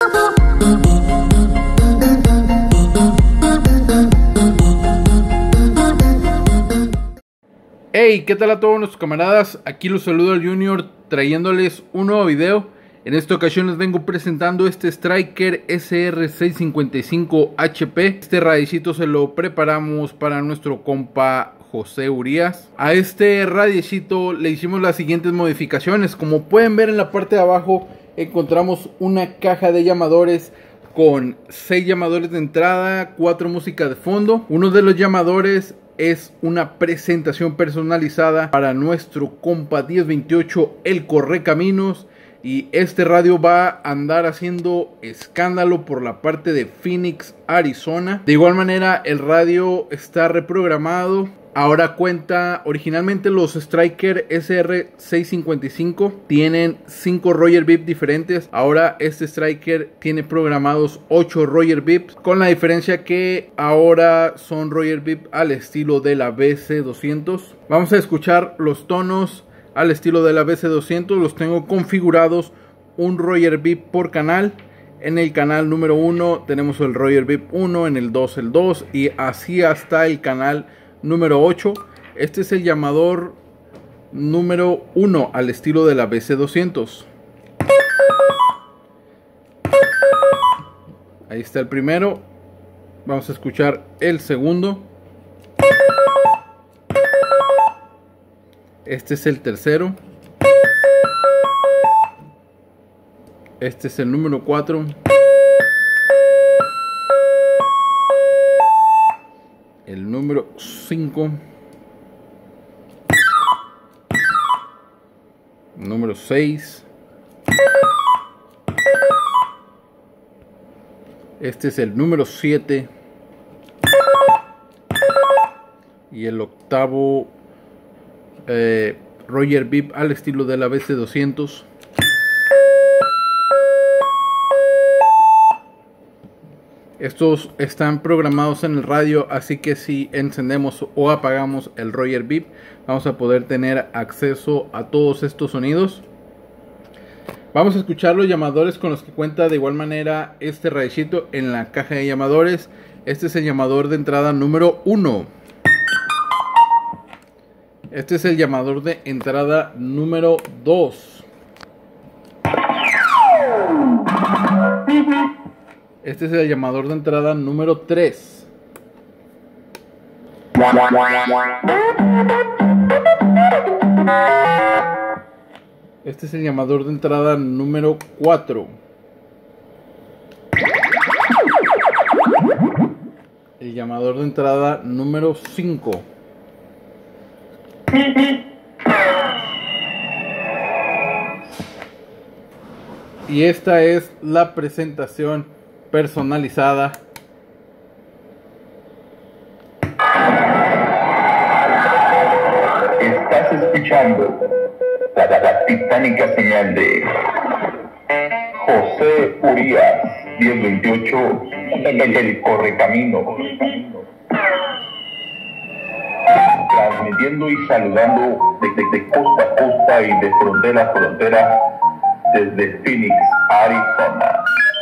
Hey, ¿qué tal a todos nuestros camaradas? Aquí los saludo al Junior trayéndoles un nuevo video. En esta ocasión les vengo presentando este Striker SR655 HP. Este radiecito se lo preparamos para nuestro compa José Urias. A este radiecito le hicimos las siguientes modificaciones. Como pueden ver en la parte de abajo encontramos una caja de llamadores con 6 llamadores de entrada, 4 músicas de fondo. Uno de los llamadores es una presentación personalizada para nuestro compa 1028 el Correcaminos, y este radio va a andar haciendo escándalo por la parte de Phoenix, Arizona. De igual manera el radio está reprogramado. Ahora cuenta, originalmente los Striker SR655 tienen 5 Roger Beep diferentes. Ahora este Striker tiene programados 8 Roger Beeps, con la diferencia que ahora son Roger Beep al estilo de la BC200. Vamos a escuchar los tonos al estilo de la BC200. Los tengo configurados un Roger Beep por canal. En el canal número 1 tenemos el Roger Beep 1, en el 2 el 2 y así hasta el canal número 8. Este es el llamador número 1 al estilo de la BC200. Ahí está el primero. Vamos a escuchar el segundo. Este es el tercero. Este es el número 4. El número 5. Número 6. Este es el número 7. Y el octavo Roger Beep al estilo de la BC200. Estos están programados en el radio, así que si encendemos o apagamos el Roger Beep, vamos a poder tener acceso a todos estos sonidos. Vamos a escuchar los llamadores con los que cuenta de igual manera este radiecito en la caja de llamadores. Este es el llamador de entrada número 1. Este es el llamador de entrada número 2. Este es el llamador de entrada número 3. Este es el llamador de entrada número 4. El llamador de entrada número 5. Y esta es la presentación personalizada. Estás escuchando la titánica señal de José Urias 1028 el Correcaminos, transmitiendo y saludando desde costa a costa y de frontera a frontera desde Phoenix, Arizona.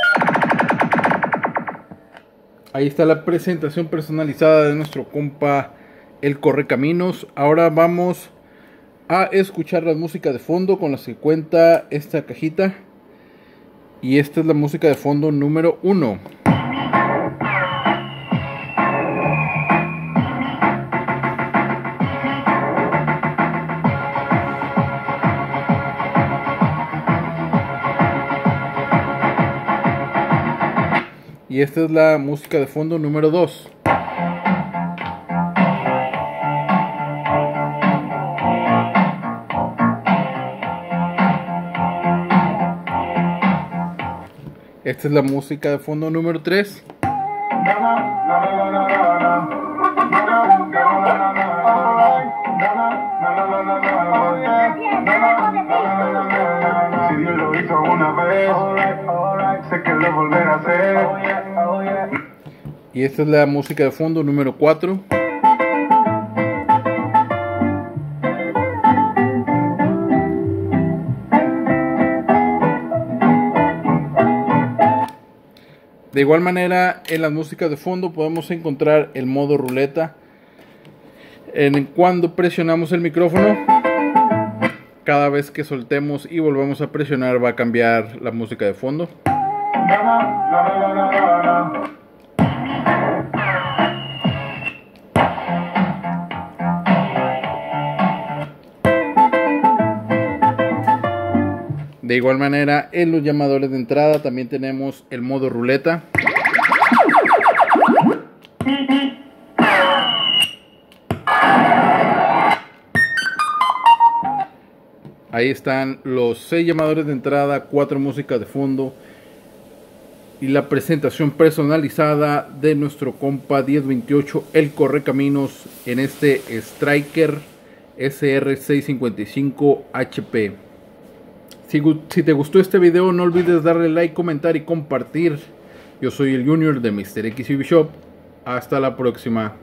Ahí está la presentación personalizada de nuestro compa el Correcaminos. Ahora vamos a escuchar la música de fondo con las que cuenta esta cajita. Y esta es la música de fondo número 1. Y esta es la música de fondo número 2. Esta es la música de fondo número 3. Si Dios lo hizo una vez, sé que lo volverá a hacer. Y esta es la música de fondo número 4. De igual manera, en las músicas de fondo podemos encontrar el modo ruleta. Cuando presionamos el micrófono, cada vez que soltemos y volvemos a presionar va a cambiar la música de fondo. De igual manera, en los llamadores de entrada también tenemos el modo ruleta. Ahí están los 6 llamadores de entrada, 4 músicas de fondo y la presentación personalizada de nuestro compa 1028, el Correcaminos, en este Striker SR655 HP. Si te gustó este video, no olvides darle like, comentar y compartir. Yo soy el Junior de Mr. XCB Shop. Hasta la próxima.